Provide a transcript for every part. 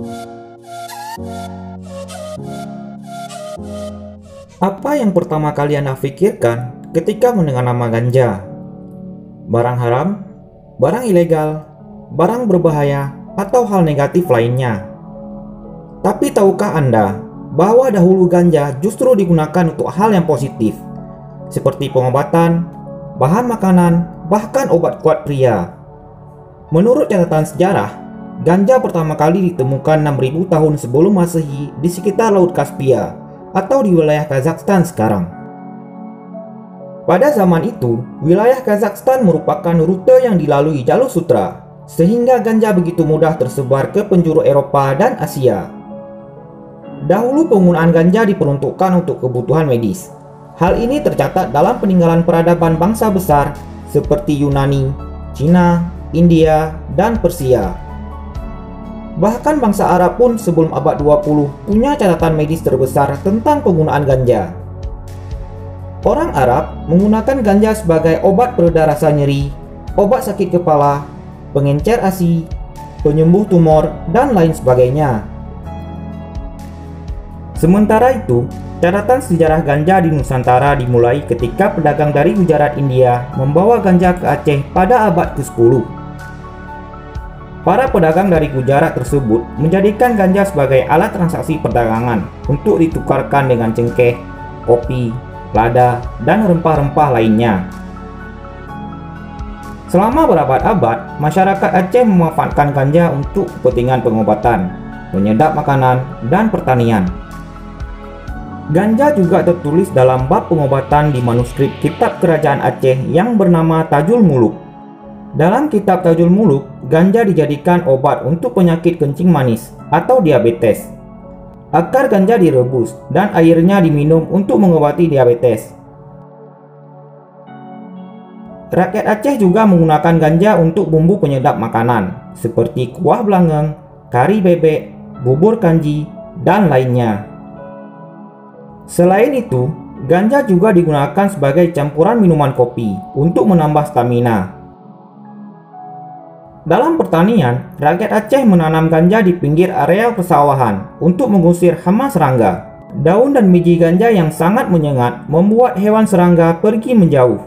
Apa yang pertama kali Anda pikirkan ketika mendengar nama ganja? Barang haram, barang ilegal, barang berbahaya, atau hal negatif lainnya? Tapi tahukah Anda bahwa dahulu ganja justru digunakan untuk hal yang positif, seperti pengobatan, bahan makanan, bahkan obat kuat pria? Menurut catatan sejarah, ganja pertama kali ditemukan 6000 tahun sebelum Masehi di sekitar Laut Kaspia atau di wilayah Kazakhstan sekarang. Pada zaman itu, wilayah Kazakhstan merupakan rute yang dilalui jalur sutra, sehingga ganja begitu mudah tersebar ke penjuru Eropa dan Asia. Dahulu penggunaan ganja diperuntukkan untuk kebutuhan medis. Hal ini tercatat dalam peninggalan peradaban bangsa besar seperti Yunani, Cina, India, dan Persia. Bahkan bangsa Arab pun sebelum abad 20 punya catatan medis terbesar tentang penggunaan ganja. Orang Arab menggunakan ganja sebagai obat pereda rasa nyeri, obat sakit kepala, pengencer ASI, penyembuh tumor, dan lain sebagainya. Sementara itu, catatan sejarah ganja di Nusantara dimulai ketika pedagang dari Gujarat, India membawa ganja ke Aceh pada abad ke-10. Para pedagang dari Gujarat tersebut menjadikan ganja sebagai alat transaksi perdagangan untuk ditukarkan dengan cengkeh, kopi, lada, dan rempah-rempah lainnya. Selama berabad-abad, masyarakat Aceh memanfaatkan ganja untuk kepentingan pengobatan, penyedap makanan, dan pertanian. Ganja juga tertulis dalam bab pengobatan di manuskrip kitab kerajaan Aceh yang bernama Tajul Muluk. Dalam kitab Tajul Muluk, ganja dijadikan obat untuk penyakit kencing manis atau diabetes. Akar ganja direbus dan airnya diminum untuk mengobati diabetes. Rakyat Aceh juga menggunakan ganja untuk bumbu penyedap makanan, seperti kuah belangeng, kari bebek, bubur kanji, dan lainnya. Selain itu, ganja juga digunakan sebagai campuran minuman kopi untuk menambah stamina. Dalam pertanian, rakyat Aceh menanam ganja di pinggir area persawahan untuk mengusir hama serangga. Daun dan biji ganja yang sangat menyengat membuat hewan serangga pergi menjauh.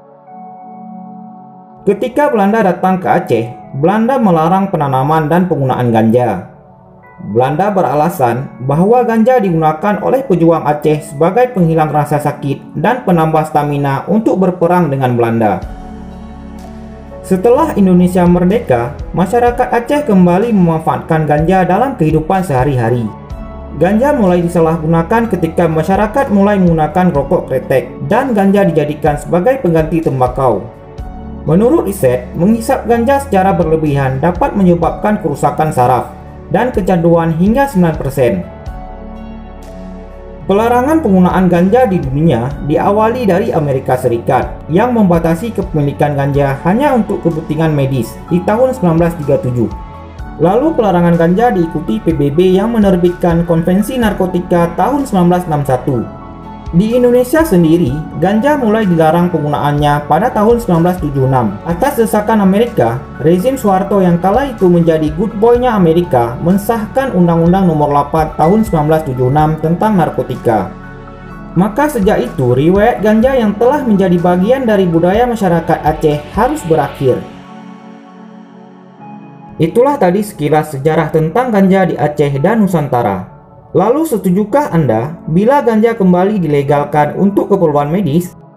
Ketika Belanda datang ke Aceh, Belanda melarang penanaman dan penggunaan ganja. Belanda beralasan bahwa ganja digunakan oleh pejuang Aceh sebagai penghilang rasa sakit dan penambah stamina untuk berperang dengan Belanda. Setelah Indonesia merdeka, masyarakat Aceh kembali memanfaatkan ganja dalam kehidupan sehari-hari. Ganja mulai disalahgunakan ketika masyarakat mulai menggunakan rokok kretek dan ganja dijadikan sebagai pengganti tembakau. Menurut riset, menghisap ganja secara berlebihan dapat menyebabkan kerusakan saraf dan kecanduan hingga 9%. Pelarangan penggunaan ganja di dunia diawali dari Amerika Serikat yang membatasi kepemilikan ganja hanya untuk kepentingan medis di tahun 1937. Lalu pelarangan ganja diikuti PBB yang menerbitkan Konvensi Narkotika tahun 1961. Di Indonesia sendiri, ganja mulai dilarang penggunaannya pada tahun 1976. Atas desakan Amerika, rezim Soeharto yang kala itu menjadi good boy-nya Amerika mensahkan Undang-Undang Nomor 8 tahun 1976 tentang narkotika. Maka sejak itu, riwayat ganja yang telah menjadi bagian dari budaya masyarakat Aceh harus berakhir. Itulah tadi sekilas sejarah tentang ganja di Aceh dan Nusantara. Lalu setujukah Anda bila ganja kembali dilegalkan untuk keperluan medis?